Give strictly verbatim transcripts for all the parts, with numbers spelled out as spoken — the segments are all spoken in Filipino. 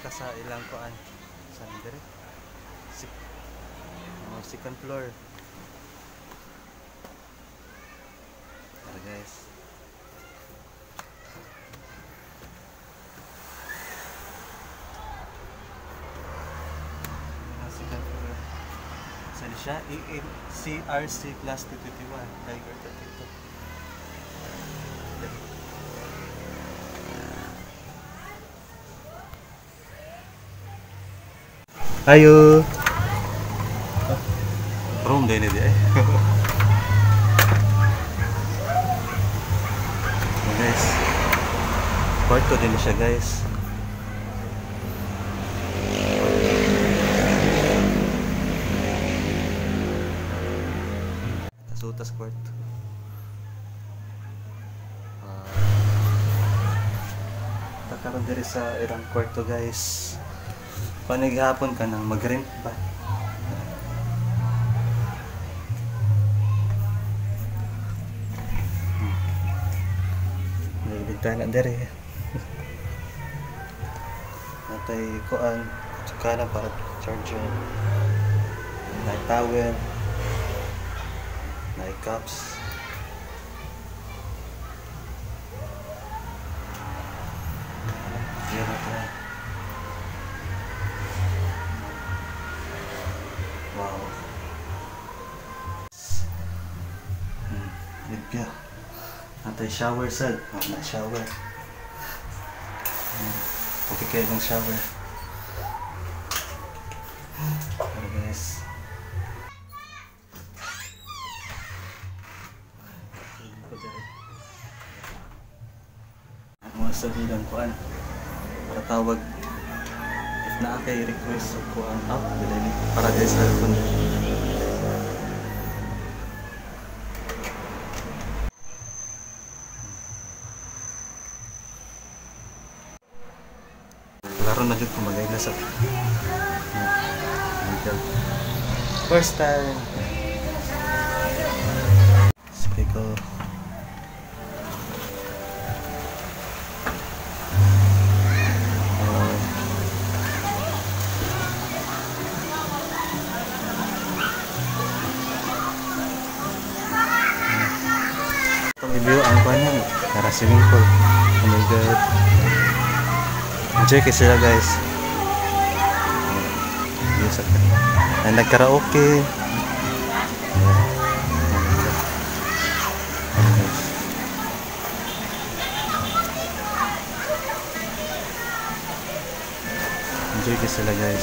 ka sa ilang kuan sa dire. Sik oh, second floor. Tara guys. Second floor. Saan siya? C R C class two twenty-one. Tiger thirty-two. Ayo. Room din ini eh. Guys. Kwarto din siya guys. Tasutas kwarto. Uh, Takaroon diri sa irang kwarto guys. Panaghapon ka nang mag-rent ba? May bintana dere. Natay kuan tsaka na para charger. May towel. May cups. Yan na. Wow. Hmm, libya. Natay shower sad. Oh, na shower. Hmm, okay kayo ng shower. Pero guys. Ano sa bilang kuan? Para tawag na kay request sa kuan up dili para guys sa phone. Laro na jud kumagay na sa first time. Speaker. Review ang kuan para swimming pool. Oh my god. Enjoy kayo sila guys. Yes, okay. Ay nagkaraoke. Enjoy kayo sila guys.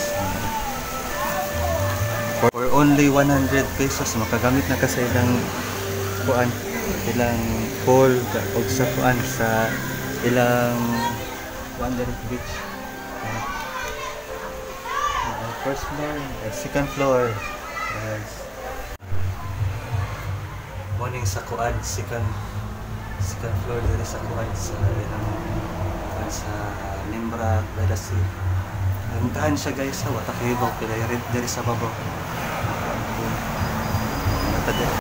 For only one hundred pesos makagamit na ka sa ilang kuan. Ilang pool o sa kuan sa ilang Wonder Beach. Uh, first floor, uh, second floor. Guys. Morning sa kuan, second second floor diri sa kuan sa ilang kuan sa Nimbra by the sea. Nantahan siya guys sa watak ibaw pila rent diri sa babaw. Natad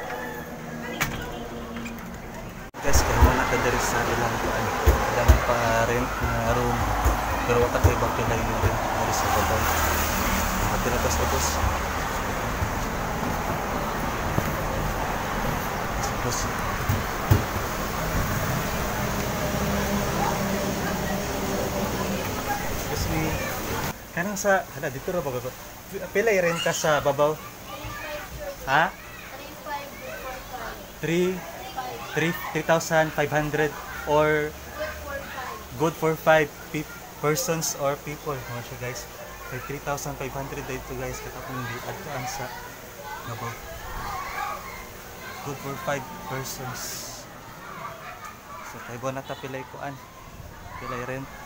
dari sa ilang kuan ilang pa-rent na room pero wata kay ba pinay yung rent dari sa babaw mga tinapos-tapos tapos kasi kanang sa hala dito ra ba pilay rent ka sa babaw ha three three thousand five hundred or good for five persons or people. Ano siya guys? three thousand five hundred dito guys. Katapong hindi adtoan sa babaw. Good for five persons. So tayo na ta pilay kuan. Pilay rent.